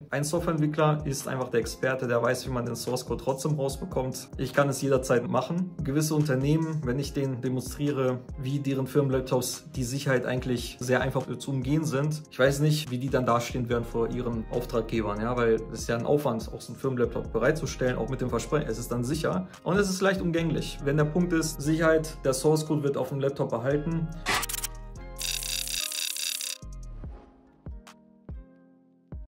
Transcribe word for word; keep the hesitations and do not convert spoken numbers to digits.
Ein Softwareentwickler ist einfach der Experte, der weiß, wie man den Source Code trotzdem rausbekommt. Ich kann es jederzeit machen. Gewisse Unternehmen, wenn ich denen demonstriere, wie deren Firmenlaptops die Sicherheit eigentlich sehr einfach zu umgehen sind, ich weiß nicht, wie die dann dastehen werden vor ihren Auftraggebern, ja, weil es ist ja ein Aufwand, auch so einen Firmenlaptop bereitzustellen, auch mit dem Versprechen, es ist dann sicher und es ist leicht umgänglich. Wenn der Punkt ist, Sicherheit, der Source Code wird auf dem Laptop erhalten.